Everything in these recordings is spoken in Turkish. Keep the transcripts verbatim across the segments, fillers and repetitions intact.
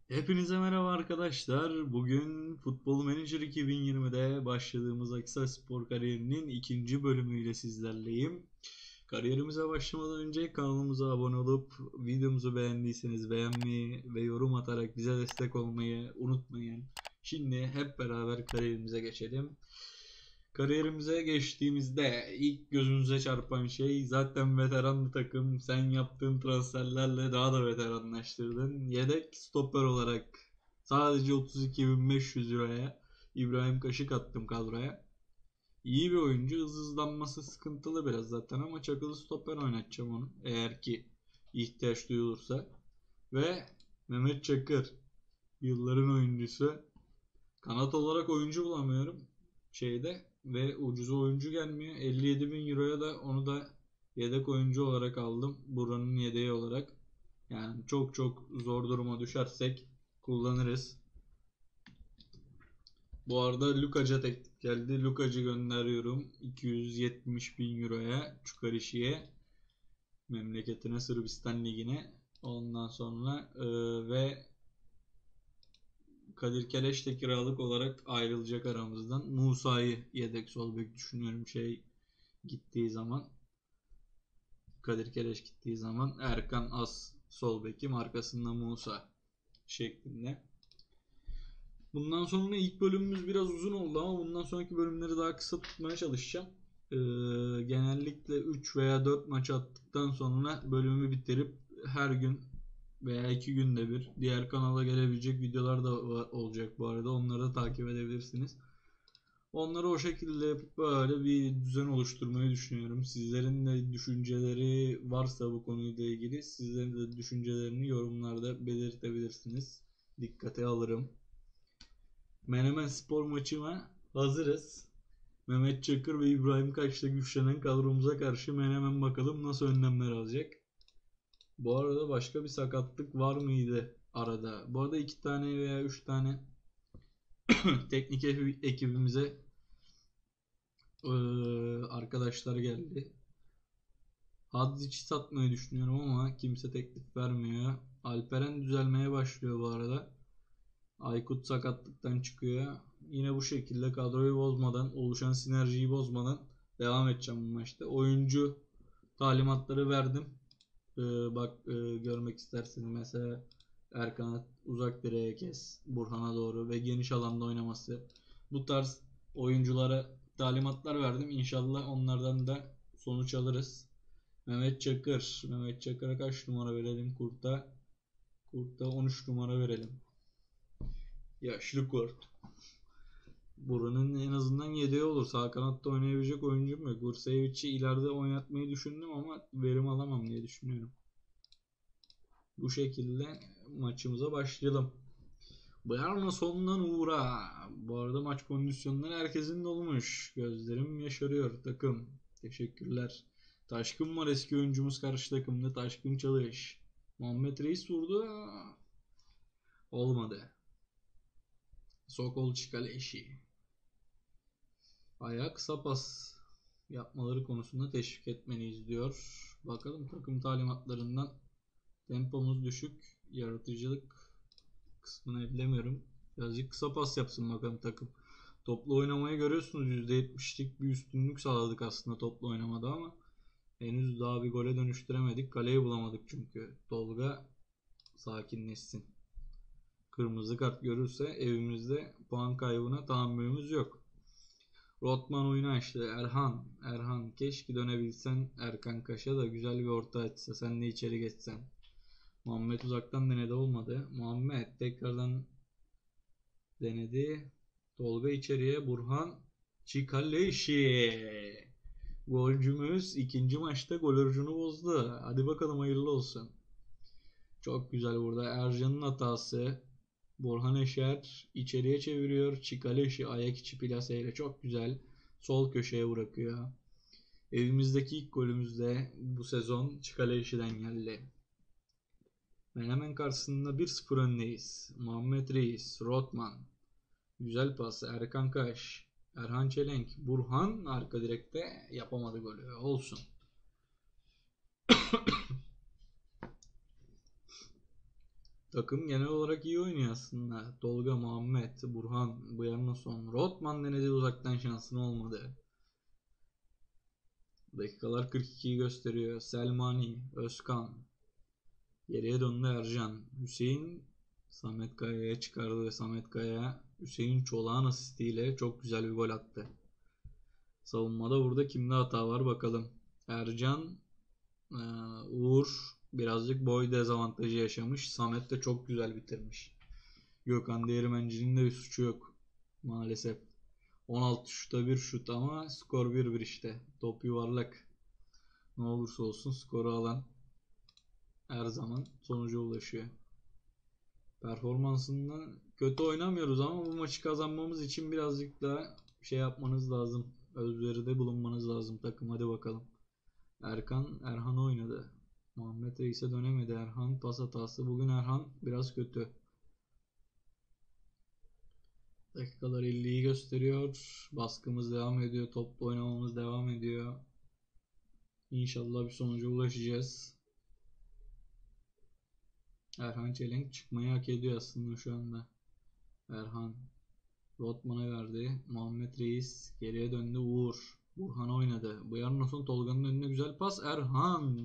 Hepinize merhaba arkadaşlar. Bugün Futbol Manager iki bin yirmide başladığımız Akhisar kariyerinin ikinci bölümüyle sizlerleyim. Kariyerimize başlamadan önce kanalımıza abone olup videomuzu beğendiyseniz beğenmeyi ve yorum atarak bize destek olmayı unutmayın. Şimdi hep beraber kariyerimize geçelim. Kariyerimize geçtiğimizde ilk gözünüze çarpan şey zaten veteran bir takım. Sen yaptığın transferlerle daha da veteranlaştırdın. Yedek stoper olarak sadece otuz iki bin beş yüz euroya İbrahim Kaşık attım kadroya. İyi bir oyuncu. Hız hızlanması sıkıntılı biraz zaten ama çakılı stoper oynatacağım onu. Eğer ki ihtiyaç duyulursa. Ve Mehmet Çakır. Yılların oyuncusu. Kanat olarak oyuncu bulamıyorum şeyde ve ucuza oyuncu gelmiyor. elli yedi bin euroya da onu da yedek oyuncu olarak aldım. Buranın yedeği olarak. Yani çok çok zor duruma düşersek kullanırız. Bu arada Lukaca teklif geldi. Lukac'ı gönderiyorum. iki yüz yetmiş bin euroya Çukarişi'ye. Memleketine, Sırbistan Ligi'ne. Ondan sonra e, ve Kadir Keleş de kiralık olarak ayrılacak aramızdan. Musa'yı yedek sol bek düşünüyorum şey gittiği zaman. Kadir Keleş gittiği zaman Erkan As sol bekim, arkasında Musa şeklinde. Bundan sonra ilk bölümümüz biraz uzun oldu ama bundan sonraki bölümleri daha kısa tutmaya çalışacağım. Ee, genellikle üç veya dört maç attıktan sonra bölümü bitirip her gün veya iki günde bir diğer kanala gelebilecek videolar da olacak bu arada. Onları da takip edebilirsiniz. Onları o şekilde yapıp böyle bir düzen oluşturmayı düşünüyorum. Sizlerin de düşünceleri varsa bu konuyla ilgili sizlerin de düşüncelerini yorumlarda belirtebilirsiniz. Dikkate alırım. Menemen Spor maçına hazırız. Mehmet Çakır ve İbrahim Kaç'ta güçlenen kadromuza karşı Menemen bakalım nasıl önlemler alacak. Bu arada başka bir sakatlık var mıydı arada? Bu arada iki tane veya üç tane teknik ekibimize ee, arkadaşlar geldi. Hadzic'i satmayı düşünüyorum ama kimse teklif vermiyor. Alperen düzelmeye başlıyor bu arada. Aykut sakatlıktan çıkıyor. Yine bu şekilde kadroyu bozmadan, oluşan sinerjiyi bozmadan devam edeceğim bu maçta. Oyuncu talimatları verdim. Ee, bak e, görmek isterseniz mesela Erkan'a uzak direğe kes, Burhan'a doğru ve geniş alanda oynaması. Bu tarz oyunculara talimatlar verdim. İnşallah onlardan da sonuç alırız. Mehmet Çakır. Mehmet Çakır'a kaç numara verelim Kurt'a? Kurt'a on üç numara verelim. Yaşlı Kurt. Buranın en azından yedeği olur. Sağ kanatta oynayabilecek oyuncum yok. Gursevic'i ileride oynatmayı düşündüm ama verim alamam diye düşünüyorum. Bu şekilde maçımıza başlayalım. Bayern sonundan uğra. Bu arada maç kondisyonları herkesin dolmuş. Gözlerim yaşarıyor takım. Teşekkürler. Taşkın var, eski oyuncumuz karşı takımda. Taşkın Çalış. Muhammed Reis vurdu. Olmadı. Sokol Çikaleşi. Ayak sapas yapmaları konusunda teşvik etmeliyiz diyor. Bakalım takım talimatlarından tempomuz düşük. Yaratıcılık kısmını ellemiyorum. Birazcık kısa pas yapsın bakalım takım. Toplu oynamayı görüyorsunuz. yüzde yetmişlik bir üstünlük sağladık aslında toplu oynamada ama henüz daha bir gole dönüştüremedik. Kaleyi bulamadık çünkü. Tolga sakinleşsin. Kırmızı kart görürse evimizde puan kaybına tahammülümüz yok. Rotman oyunu açtı. Erhan. Erhan keşke dönebilsen Erkan Kaş'a da güzel bir orta açsa. Sen de içeri geçsen. Muhammed uzaktan denedi, olmadı. Muhammed tekrardan denedi. Tolga içeriye. Burhan Çikaleşi. Golcümüz ikinci maçta gol orucunu bozdu. Hadi bakalım hayırlı olsun. Çok güzel burada. Ercan'ın hatası. Burhan Eşer içeriye çeviriyor. Çikaleşi ayak içi plaseyle çok güzel. Sol köşeye bırakıyor. Evimizdeki ilk golümüz de bu sezon Çikaleşi'den geldi. Menemen karşısında bir sıfır öndeyiz. Muhammed Reis, Rotman. Güzel pas. Erkan Kaş. Erhan Çelenk. Burhan arka direkte yapamadı golü. Olsun. Takım genel olarak iyi oynuyor aslında. Tolga, Muhammed, Burhan, Buyarnason, Rotman denedi, uzaktan şansın olmadı. Dakikalar kırk ikiyi gösteriyor. Selmani, Özkan, geriye döndü Ercan. Hüseyin Samet Kaya'ya çıkardı ve Samet Kaya Hüseyin Çolak'ın asistiyle çok güzel bir gol attı. Savunmada burada kimde hata var bakalım. Ercan, e, Uğur birazcık boy dezavantajı yaşamış. Samet de çok güzel bitirmiş. Gökhan Değirmenci'nin de bir suçu yok maalesef. on altı şuta bir şut ama skor bir bir işte. Top yuvarlak. Ne olursa olsun skoru alan her zaman sonuca ulaşıyor. Performansından kötü oynamıyoruz ama bu maçı kazanmamız için birazcık daha şey yapmanız lazım. Özveride bulunmanız lazım takım. Hadi bakalım. Erkan Erhan oynadı. Muhammed Reis'e dönemedi. Erhan pas hatası. Bugün Erhan biraz kötü. Dakikalar elliyi gösteriyor. Baskımız devam ediyor. Topla oynamamız devam ediyor. İnşallah bir sonuca ulaşacağız. Erhan Çelenk çıkmayı hak ediyor aslında şu anda. Erhan Rotman'a verdi. Muhammed Reis geriye döndü. Uğur. Burhan oynadı. Bu yarın Tolga'nın önüne güzel pas. Erhan.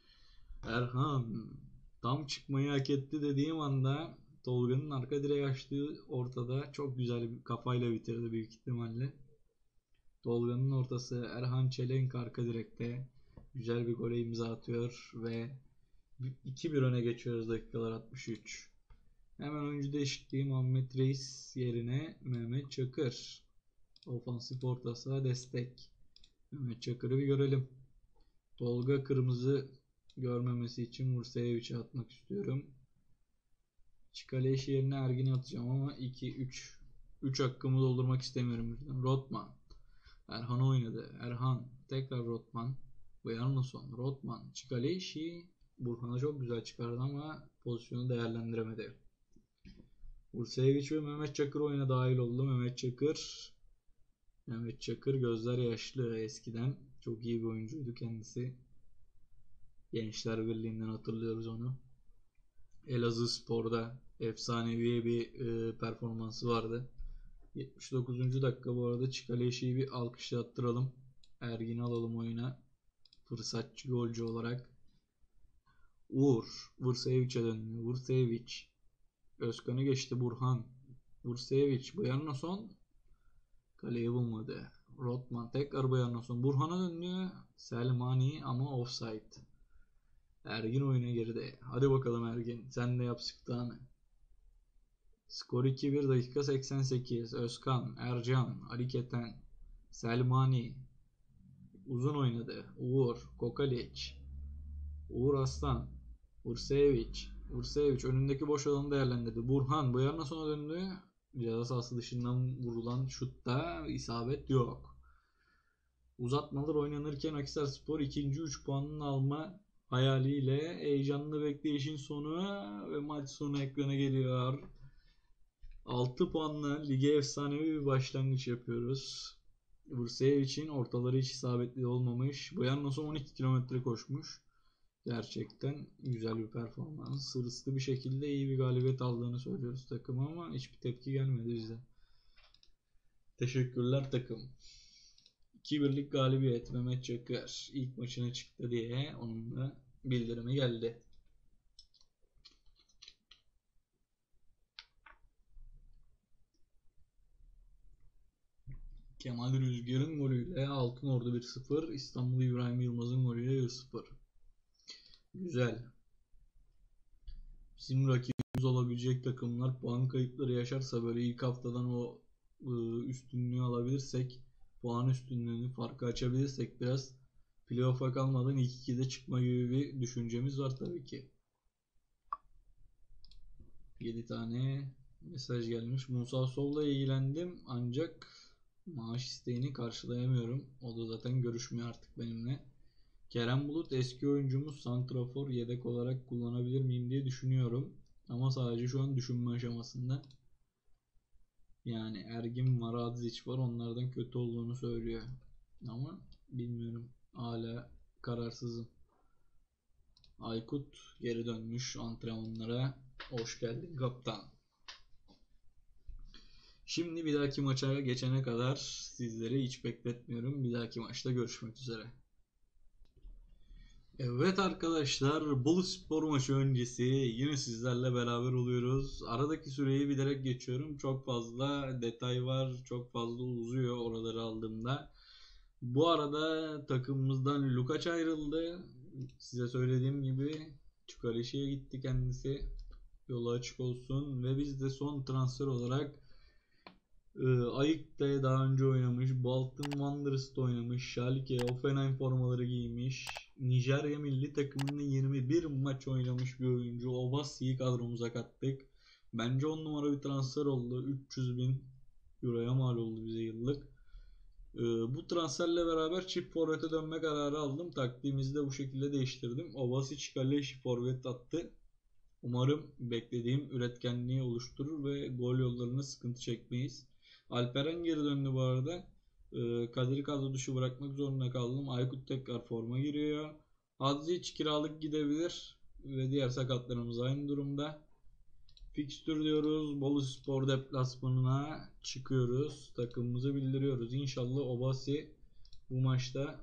Erhan. Tam çıkmayı hak etti dediğim anda Tolga'nın arka direğe açtığı ortada çok güzel bir kafayla bitirdi büyük ihtimalle. Tolga'nın ortası, Erhan Çelenk arka direkte güzel bir gole imza atıyor ve iki bir öne geçiyoruz dakikalar altmış üç. Hemen oyuncu değişikliği, Muhammed Reis yerine Mehmet Çakır. Ofansif orta saha destek. Mehmet Çakır'ı bir görelim. Tolga kırmızı görmemesi için Vurseyevic'e atmak istiyorum. Çikaleş yerine Ergin'e atacağım ama iki üç üç hakkımı doldurmak istemiyorum. Rotman. Erhan oynadı. Erhan. Tekrar Rotman. Buyarnason. Rotman. Çikaleşi Burhan'a çok güzel çıkardı ama pozisyonu değerlendiremedi. Urseviç ve Mehmet Çakır oyuna dahil oldu. Mehmet Çakır Mehmet Çakır gözler yaşlı eskiden. Çok iyi bir oyuncuydu kendisi. Gençler Birliği'nden hatırlıyoruz onu. Elazığ Spor'da efsanevi bir e, performansı vardı. yetmiş dokuzuncu dakika bu arada Çikaleşi'yi bir alkışlattıralım. Ergin'i alalım oyuna. Fırsatçı golcü olarak. Uğur. Vursevic'e döndü. Vursevic. Özkan'ı geçti Burhan. Vursevic. Buyarnason. Kaleyi bulmadı. Rotman tekrar Buyarnason. Burhan'a döndü. Selmani ama offside. Ergin oyuna girdi. Hadi bakalım Ergin. Sen de yap sıktığını. Skor iki bir, dakika seksen sekiz. Özkan, Ercan, Ali Keten, Selmani. Uzun oynadı. Uğur, Kokalic. Uğur Aslan. Ursevic. Ursevic önündeki boş alanı değerlendirdi. Burhan bu yarına sona döndü. Ceza sahası dışından vurulan şutta isabet yok. Uzatmalar oynanırken Akhisarspor ikinci üç puanını alma hayaliyle heyecanlı bekleyişin sonu ve maç sonu ekrana geliyor. altı puanla lige efsanevi bir başlangıç yapıyoruz. Vursevic'in ortaları hiç isabetli olmamış. Boyannos'un on iki kilometre koşmuş. Gerçekten güzel bir performans. Hırslı bir şekilde iyi bir galibiyet aldığını söylüyoruz takıma ama hiçbir tepki gelmedi bize. Teşekkürler takım. iki birlik galibiyet. Mehmet Çakır ilk maçına çıktı diye onun da bildirimi geldi. Kemal Rüzgar'ın golüyle Altınordu bir sıfır. İstanbul İbrahim Yılmaz'ın golüyle bir sıfır. Güzel. Bizim rakibimiz olabilecek takımlar puan kayıpları yaşarsa böyle ilk haftadan o ıı, üstünlüğü alabilirsek, puan üstünlüğünü, farkı açabilirsek biraz playoff'a kalmadan ilk ikide çıkma gibi bir düşüncemiz var tabii ki. yedi tane mesaj gelmiş. Musa Sol'la ilgilendim ancak maaş isteğini karşılayamıyorum. O da zaten görüşmüyor artık benimle. Kerem Bulut eski oyuncumuz, santrafor yedek olarak kullanabilir miyim diye düşünüyorum. Ama sadece şu an düşünme aşamasında. Yani Ergin var, Adzic var, onlardan kötü olduğunu söylüyor. Ama bilmiyorum. Hala kararsızım. Aykut geri dönmüş antrenmanlara. Hoş geldin kaptan. Şimdi bir dahaki maça geçene kadar sizleri hiç bekletmiyorum. Bir dahaki maçta görüşmek üzere. Evet arkadaşlar, Boluspor maçı öncesi yine sizlerle beraber oluyoruz. Aradaki süreyi bilerek geçiyorum. Çok fazla detay var, çok fazla uzuyor oraları aldığımda. Bu arada takımımızdan Lukaç ayrıldı. Size söylediğim gibi Çukalişi'ye gitti kendisi. Yolu açık olsun ve biz de son transfer olarak e, Ayık'ta daha önce oynamış, Bolton Wanderers'ta oynamış, Schalke, Hoffenheim formaları giymiş, Nijerya milli takımında yirmi bir maç oynamış bir oyuncu Obasi'yi kadromuza kattık. Bence on numara bir transfer oldu. üç yüz bin euroya mal oldu bize yıllık. Ee, bu transferle beraber çift forvete dönme kararı aldım. Taktiğimizi de bu şekilde değiştirdim. Obasic Kaleşi forvet attı. Umarım beklediğim üretkenliği oluşturur ve gol yollarına sıkıntı çekmeyiz. Alperen geri döndü bu arada. Ee, Kadir'i kadro dışı bırakmak zorunda kaldım. Aykut tekrar forma giriyor. Hadzic kiralık gidebilir ve diğer sakatlarımız aynı durumda. Fikstür diyoruz. Boluspor deplasmanına çıkıyoruz. Takımımızı bildiriyoruz. İnşallah Obasi bu maçta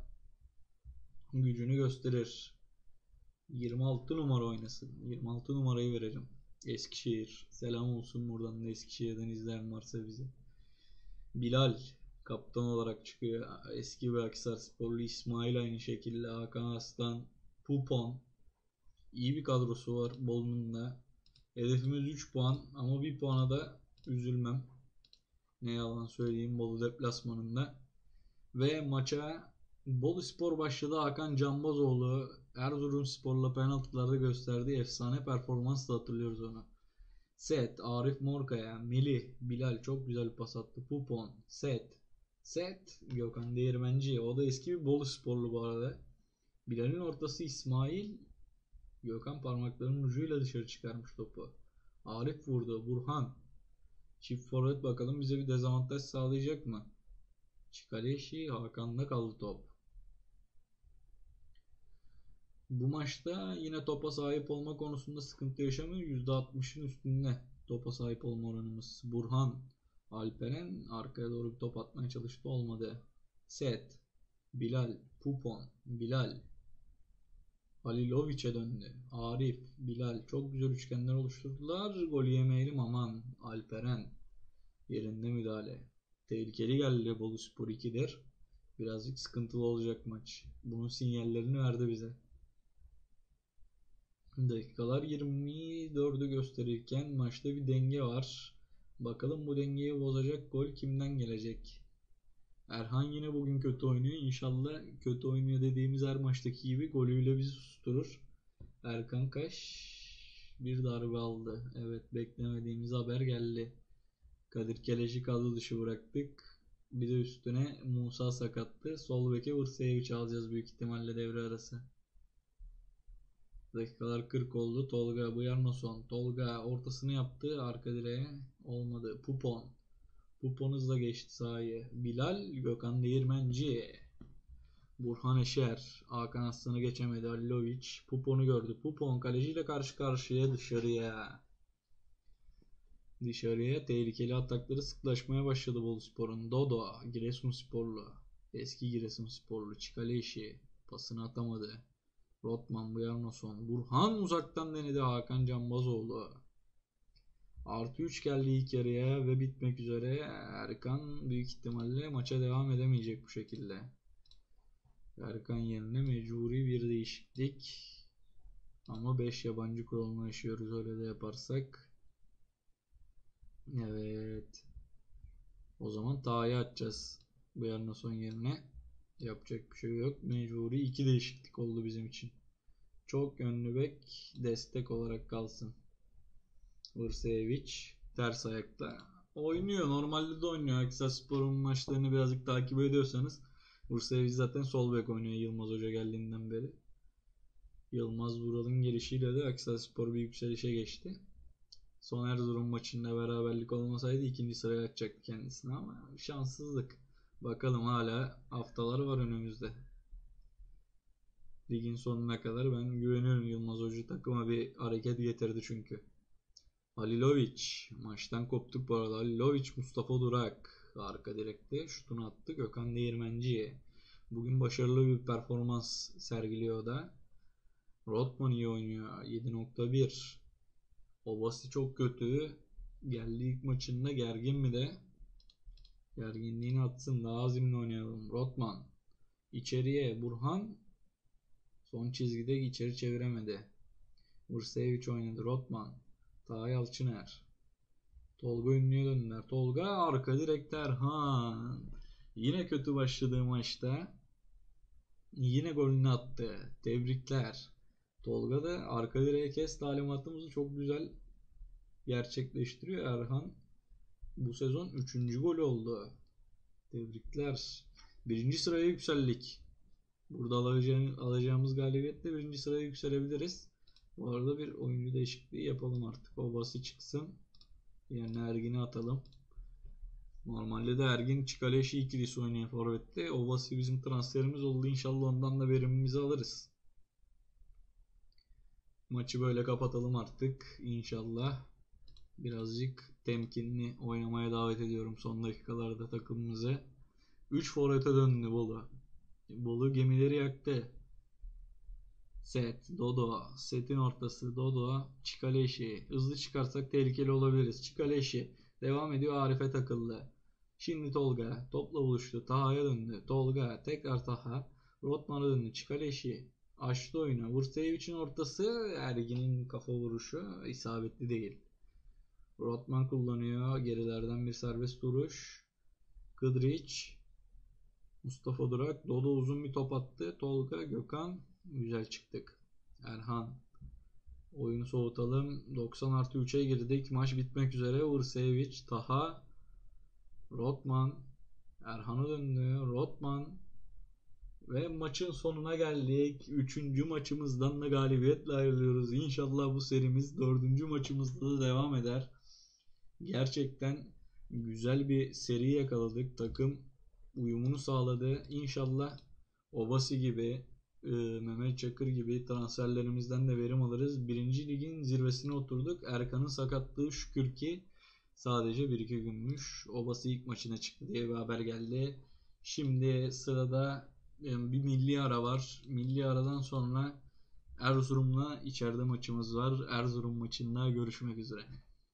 gücünü gösterir. yirmi altı numara oynasın. yirmi altı numarayı verelim. Eskişehir. Selam olsun buradan da Eskişehir'den izleyen varsa bizi. Bilal kaptan olarak çıkıyor. Eski bir Akhisarsporlu İsmail aynı şekilde. Hakan Aslan, Pupon. İyi bir kadrosu var Bolu'nun da. Hedefimiz üç puan ama bir puana da üzülmem. Ne yalan söyleyeyim Bolu deplasmanında. Ve maça Boluspor başladı. Hakan Canbazoğlu Erzurumspor'la penaltılarda gösterdiği efsane performansla hatırlıyoruz onu. Set, Arif Morkaya, Melih, Bilal çok güzel pas attı. Pupon, Set, Set, Gökhan Değirmenci. O da eski bir Bolusporlu bu arada. Bilal'in ortası İsmail. Gökhan parmaklarının ucuyla dışarı çıkarmış topu. Arif vurdu. Burhan. Çift forvet bakalım bize bir dezavantaj sağlayacak mı? Çikaleşi Hakan'da kaldı top. Bu maçta yine topa sahip olma konusunda sıkıntı yaşamıyor. yüzde altmışın üstünde topa sahip olma oranımız. Burhan, Alperen arkaya doğru bir top atmaya çalıştı olmadı. Set, Bilal, Pupon, Bilal, Halilovic'e döndü. Arif, Bilal çok güzel üçgenler oluşturdular. Gol yemeyelim aman. Alperen yerinde müdahale. Tehlikeli geldi Boluspor ikidir. Birazcık sıkıntılı olacak maç. Bunun sinyallerini verdi bize. Dakikalar yirmi dördü gösterirken maçta bir denge var. Bakalım bu dengeyi bozacak gol kimden gelecek? Erhan yine bugün kötü oynuyor. İnşallah kötü oynuyor dediğimiz her maçtaki gibi golüyle bizi susturur. Erkan Kaş bir darbe aldı. Evet beklemediğimiz haber geldi. Kadir Keleş'i kadro dışı bıraktık. Bir de üstüne Musa sakattı. Sol beke Vırsayeviç alacağız büyük ihtimalle devre arası. Dakikalar kırk oldu. Tolga Buyarnoson. Tolga ortasını yaptı. Arka direğe olmadı. Pupon. Pupon hızla geçti sahayı. Bilal Gökhan Değirmenci. Burhan Eşer. Hakan Aslan'ı geçemedi. Alilovic. Pupon'u gördü. Pupon kaleciyle karşı karşıya dışarıya. Dışarıya tehlikeli atakları sıklaşmaya başladı Boluspor'un. Dodo. Giresunsporlu. Eski Giresunsporlu. Çikaleşi. Pasını atamadı. Rotman, Buyarnoson. Burhan uzaktan denedi Hakan Canbazoğlu. Artı üç geldi ilk yarıya ve bitmek üzere. Erkan büyük ihtimalle maça devam edemeyecek bu şekilde. Erkan yerine mecburi bir değişiklik. Ama beş yabancı kuralını aşıyoruz öyle de yaparsak. Evet. O zaman Taha'yı atacağız. Buyarnoson yerine. Yapacak bir şey yok. Mecburi iki değişiklik oldu bizim için. Çok yönlü bek destek olarak kalsın. Vırsayevic ters ayakta oynuyor. Normalde de oynuyor. Akhisarspor'un maçlarını birazcık takip ediyorsanız Vırsayevic zaten sol bek oynuyor Yılmaz Hoca geldiğinden beri. Yılmaz Vural'ın gelişiyle de Akhisarspor bir yükselişe geçti. Son Erzurum maçında beraberlik olmasaydı ikinci sıraya atacaktı kendisini ama şanssızlık. Bakalım hala haftalar var önümüzde. Ligin sonuna kadar ben güveniyorum Yılmaz Hoca takıma bir hareket getirdi çünkü. Halilovic. Maçtan koptuk bu arada. Halilovic, Mustafa Durak. Arka direkte şutunu attı. Gökhan Değirmenci. Bugün başarılı bir performans sergiliyor o da. Rotman iyi oynuyor. yedi nokta bir. Obasi çok kötü. Geldi ilk maçında gergin mi de? Gerginliğini atsın. Daha azimli oynayalım. Rotman. İçeriye Burhan. Son çizgide içeri çeviremedi. Vursevic oynadı. Rotman. Taha Yalçıner. Tolga Ünlü'ye döndüler. Tolga arka direkte Erhan. Yine kötü başladığı maçta yine golünü attı. Tebrikler. Tolga da arka direğe kes talimatımızı çok güzel gerçekleştiriyor. Erhan bu sezon üçüncü gol oldu. Tebrikler. Birinci sıraya yükseldik. Burada alacağımız, alacağımız galibiyetle birinci sıraya yükselebiliriz. Bu arada bir oyuncu değişikliği yapalım artık. Obası çıksın. Yerine Ergin'i atalım. Normalde de Ergin Çikaleşi ikilisi oynayan forvette. Obası bizim transferimiz oldu. İnşallah ondan da verimimizi alırız. Maçı böyle kapatalım artık. İnşallah birazcık temkinli oynamaya davet ediyorum son dakikalarda takımımızı. üç forvete döndü Bolu. Bolu gemileri yaktı. Set, Dodo, setin ortası Dodo, Çikaleşi. Hızlı çıkarsak tehlikeli olabiliriz. Çikaleşi devam ediyor, Arif'e takıldı. Şimdi Tolga topla buluştu. Taha'ya döndü. Tolga tekrar Taha. Rotman'a döndü. Çikaleşi açtı oyunu. Vursevic'in ortası, Ergin'in kafa vuruşu isabetli değil. Rotman kullanıyor. Gerilerden bir serbest vuruş. Kıdriç. Mustafa Durak. Dodo uzun bir top attı. Tolga, Gökhan. Güzel çıktık. Erhan. Oyunu soğutalım. doksan artı üçe girdik. Maç bitmek üzere. Ursevic, Taha, Rotman. Erhan'a döndü. Rotman. Ve maçın sonuna geldik. Üçüncü maçımızdan da galibiyetle ayrılıyoruz. İnşallah bu serimiz dördüncü maçımızda da devam eder. Gerçekten güzel bir seri yakaladık. Takım uyumunu sağladı. İnşallah Obasi gibi, Mehmet Çakır gibi transferlerimizden de verim alırız. Birinci ligin zirvesine oturduk. Erkan'ın sakatlığı şükür ki sadece bir iki günmüş. Obasi ilk maçına çıktı diye bir haber geldi. Şimdi sırada bir milli ara var. Milli aradan sonra Erzurum'la içeride maçımız var. Erzurum maçında görüşmek üzere.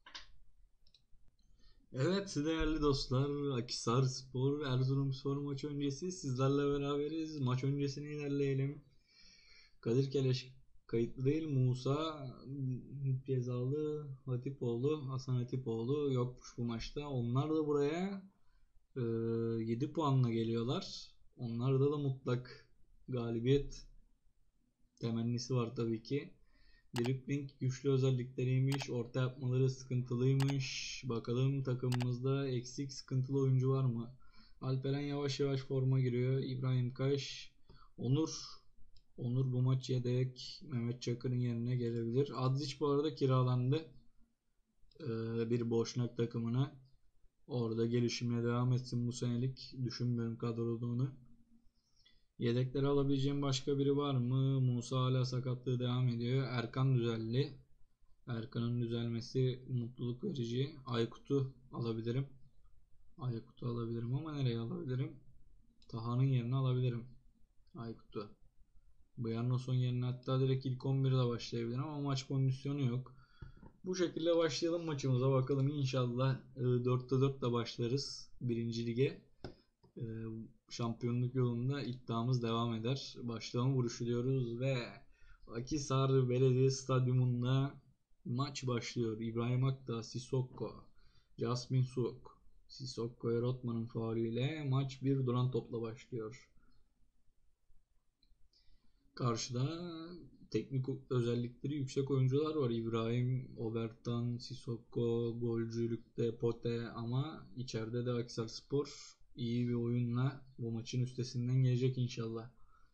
Evet değerli dostlar, Akhisarspor Erzurumspor maç öncesi sizlerle beraberiz. Maç öncesine ilerleyelim. Kadir Keleş kayıtlı değil. Musa cezalı, Hatipoğlu, Hasan Hatipoğlu yokmuş bu maçta. Onlar da buraya e, yedi puanla geliyorlar. Onlarda da mutlak galibiyet temennisi var tabii ki. Dribbling güçlü özellikleriymiş. Orta yapmaları sıkıntılıymış. Bakalım takımımızda eksik sıkıntılı oyuncu var mı? Alperen yavaş yavaş forma giriyor. İbrahim Kaş. Onur. Onur bu maç yedek. Mehmet Çakır'ın yerine gelebilir. Adzic bu arada kiralandı. Ee, bir Boşnak takımına. Orada gelişimine devam etsin bu senelik. Düşünmüyorum kadroda onu. Yedekleri alabileceğim başka biri var mı? Musa hala sakatlığı devam ediyor. Erkan düzeldi. Erkan'ın düzelmesi mutluluk verici. Aykut'u alabilirim. Aykut'u alabilirim ama nereye alabilirim? Taha'nın yerine alabilirim. Aykut'u. Bjarnason yerine hatta direkt ilk on birde başlayabilirim ama maç kondisyonu yok. Bu şekilde başlayalım maçımıza bakalım. İnşallah dörtte dörtle başlarız birinci lige. Şampiyonluk yolunda iddiamız devam eder. Başlama vuruşu diyoruz ve Akhisar Belediye Stadyumunda maç başlıyor. İbrahim Akta, Sissoko, Jasmin Suk, Sissoko ve Rotman'ın faulüyle maç bir duran topla başlıyor. Karşıda teknik özellikleri yüksek oyuncular var. İbrahim, Obertan, Sissoko, golcülükte Pote ama içeride de Akhisarspor iyi bir oyunla bu maçın üstesinden gelecek inşallah.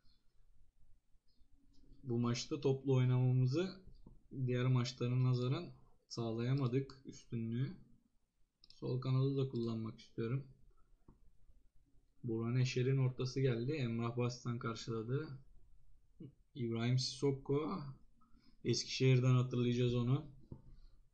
Bu maçta toplu oynamamızı diğer maçlara nazaran sağlayamadık üstünlüğü. Sol kanadı da kullanmak istiyorum. Burhan Eşer'in ortası geldi. Emrah Baştan karşıladı. İbrahim Sissoko. Eskişehir'den hatırlayacağız onu.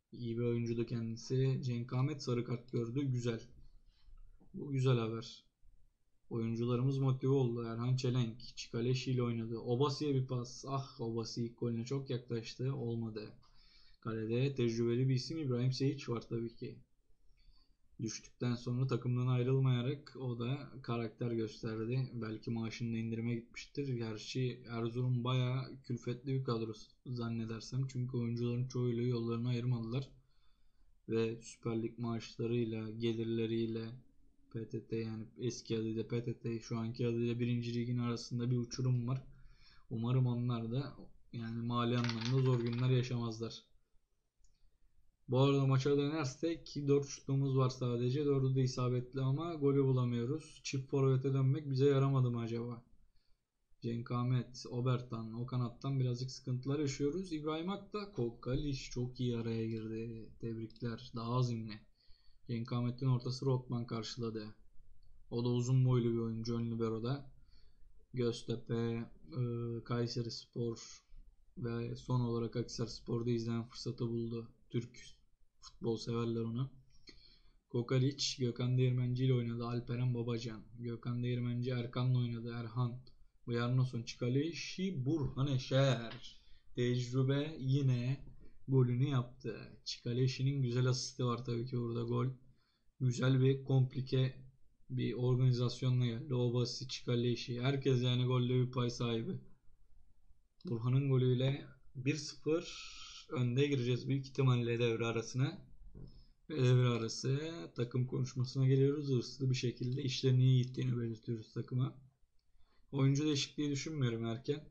İyi bir oyuncu da kendisi. Cenk Ahmet sarı kart gördü. Güzel. Bu güzel haber. Oyuncularımız motive oldu. Erhan Çelenk, Çikaleşi ile oynadı. Obasi'ye bir pas. Ah, Obasi ilk golüne çok yaklaştı. Olmadı. Kalede tecrübeli bir isim İbrahim Seyic var tabii ki. Düştükten sonra takımdan ayrılmayarak o da karakter gösterdi. Belki maaşında indirime gitmiştir. Gerçi Erzurum bayağı külfetli bir kadro zannedersem. Çünkü oyuncuların çoğuyla yollarını ayırmadılar. Ve Süper Lig maaşlarıyla, gelirleriyle P T T, yani eski adıyla P T T, şu anki adıyla birinci Lig'in arasında bir uçurum var. Umarım onlar da yani mali anlamda zor günler yaşamazlar. Bu arada maça dönersek dört şutumuz var sadece. dördü de isabetli ama golü bulamıyoruz. Çift forvete dönmek bize yaramadı mı acaba? Cenk Ahmet, Obertan, o kanattan birazcık sıkıntılar yaşıyoruz. İbrahim Akta, Kokkaliş çok iyi araya girdi. Tebrikler. Daha azimli. Cenk Ahmet'in ortası Rotman karşıladı. O da uzun boylu bir oyuncu ön libero'da. Göztepe, e, Kayserispor ve son olarak Akhisarspor'da izleme fırsatı buldu. Türk futbol severler onu. Kokaliç, Gökhan Değirmenci ile oynadı. Alperen Babacan. Gökhan Değirmenci Erkan'la oynadı. Erhan. Buyarnoson Çikaleşi, Burhan Eşer. Tecrübe yine golünü yaptı. Çikaleşi'nin güzel asisti var tabii ki burada gol. Güzel bir komplike bir organizasyonla geldi. Obasi, Çikaleşi. Herkes yani golde bir pay sahibi. Burhan'ın golüyle bir sıfır önde gireceğiz büyük ihtimalle devre arasına. Ve devre arası takım konuşmasına geliyoruz. Hırslı bir şekilde işlerin iyi gittiğini belirtiyoruz takıma. Oyuncu değişikliği düşünmüyorum erken.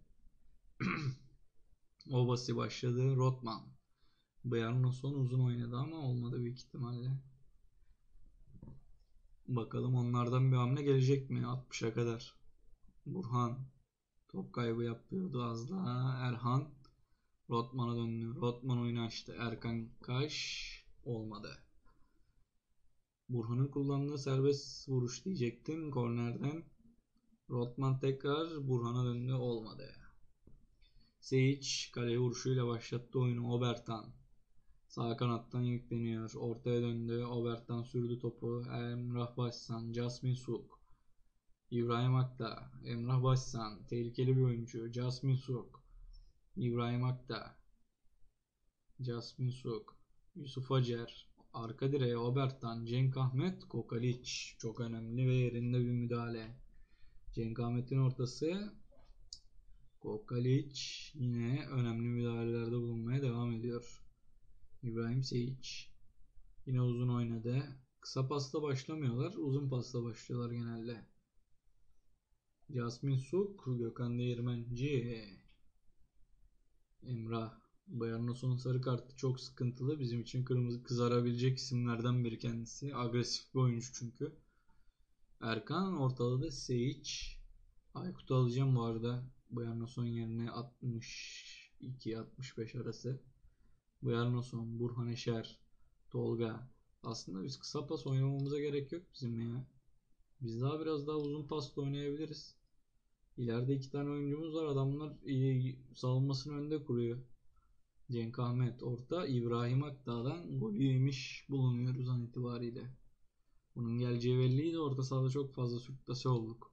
Obasi başladı. Rotman. Bayern son uzun oynadı ama olmadı büyük ihtimalle. Bakalım onlardan bir hamle gelecek mi altmışa kadar. Burhan. Top kaybı yapıyordu az daha. Erhan. Rotman'a döndü. Rotman oyunu açtı. Erkan Kaş. Olmadı. Burhan'ın kullandığı serbest vuruş diyecektim. Kornerden. Rotman tekrar Burhan'a döndü. Olmadı. Seyic kaleye vuruşuyla başlattı oyunu. Obertan. Sağ kanattan yükleniyor. Ortaya döndü. Obertan sürdü topu. Emrah Başsan. Jasmin Suk. İbrahim Akta. Emrah Başsan. Tehlikeli bir oyuncu. Jasmin Suk. İbrahim Akta. Jasmin Suk. Yusuf Acer. Arka direğe Obertan. Cenk Ahmet. Kokaliç. Çok önemli ve yerinde bir müdahale. Cenk Ahmet'in ortası. Kokaliç yine önemli müdahalelerde bulunmaya devam ediyor. İbrahim Seyic. Yine uzun oynadı. Kısa pasla başlamıyorlar. Uzun pasla başlıyorlar genelde. Jasmin Suk. Gökhan Değirmenci. Emrah. Bayarnos'un sarı kartı çok sıkıntılı. Bizim için kırmızı kızarabilecek isimlerden biri kendisi. Agresif bir oyuncu çünkü. Erkan ortaladı. Seyic. Aykut'u alacağım bu arada. Bayarnoson yerine altmış iki altmış beş arası. Bayarnoson, Burhan Eşer, Tolga. Aslında biz kısa pas oynamamıza gerek yok bizim ya. Biz daha biraz daha uzun pasla oynayabiliriz. İleride iki tane oyuncumuz var. Adamlar iyi savunmasını önde kuruyor. Cenk Ahmet orta, İbrahim Akdağ'dan golü yemiş bulunuyoruz an itibariyle. Bunun geleceği belliydi. Orta sahada çok fazla sürklase olduk.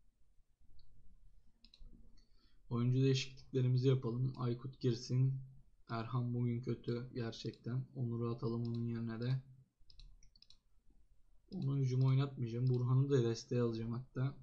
Oyuncu değişikliklerimizi yapalım. Aykut girsin. Erhan bugün kötü gerçekten. Onur'u atalım onun yerine de. Onu hücum oynatmayacağım. Burhan'ı da desteğe alacağım hatta.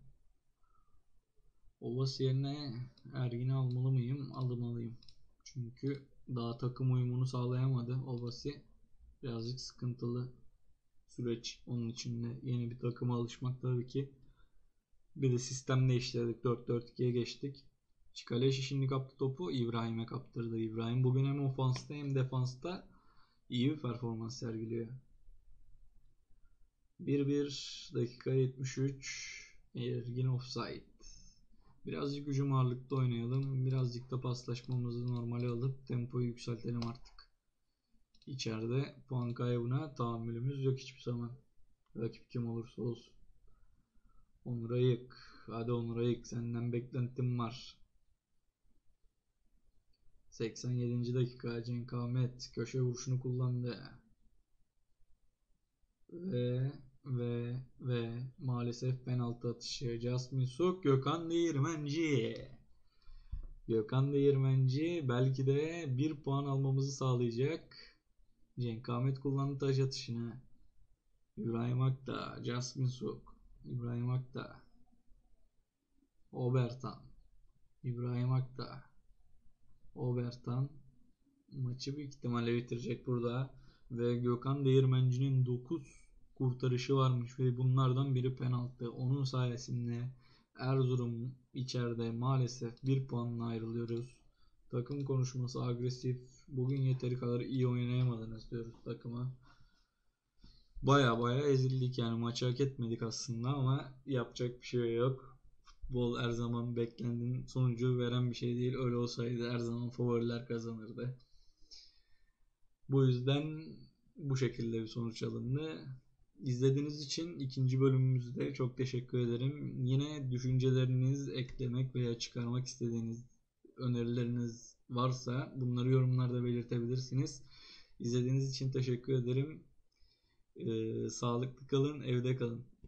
Ovas yerine Ergin'i almalı mıyım? Almalıyım. Çünkü daha takım uyumunu sağlayamadı Ovasi. Birazcık sıkıntılı süreç onun için de. Yeni bir takıma alışmak tabii ki. Bir de sistem değiştirdik. dört dört ikiye geçtik. Çikaleşi şimdi kaptı topu. İbrahim'e kaptırdı. İbrahim bugün hem ofansta hem defansta iyi bir performans sergiliyor. bir bir dakika yetmiş üç. Ergin offside. Birazcık hücum ağırlıklı oynayalım. Birazcık da paslaşmamızı normale alıp tempoyu yükseltelim artık. İçeride puan kaybına tahammülümüz yok hiçbir zaman. Rakip kim olursa olsun. Onur Ayık. Hadi Onur Ayık, senden beklentim var. seksen yedinci dakika Cenk Ahmet köşe vuruşunu kullandı. Ve ve ve maalesef penaltı atışı. Jasmin Sok, Gökhan Değirmenci. Gökhan Değirmenci belki de bir puan almamızı sağlayacak. Cenk Ahmet kullandı taç atışını. İbrahim Akta, Jasmin Sok, İbrahim Akta, Obertan, İbrahim Akta, Obertan maçı büyük ihtimalle bitirecek burada. Ve Gökhan Değirmenci'nin dokuz kurtarışı varmış ve bunlardan biri penaltı. Onun sayesinde Erzurum içeride maalesef bir puanla ayrılıyoruz. Takım konuşması agresif. Bugün yeteri kadar iyi oynayamadınız diyoruz takıma. Baya baya ezildik yani, maçı hak etmedik aslında ama yapacak bir şey yok. Futbol her zaman beklendiğin sonucu veren bir şey değil. Öyle olsaydı her zaman favoriler kazanırdı. Bu yüzden bu şekilde bir sonuç alındı. İzlediğiniz için ikinci bölümümüzde çok teşekkür ederim. Yine düşünceleriniz, eklemek veya çıkarmak istediğiniz önerileriniz varsa bunları yorumlarda belirtebilirsiniz. İzlediğiniz için teşekkür ederim. Ee, sağlıklı kalın, evde kalın.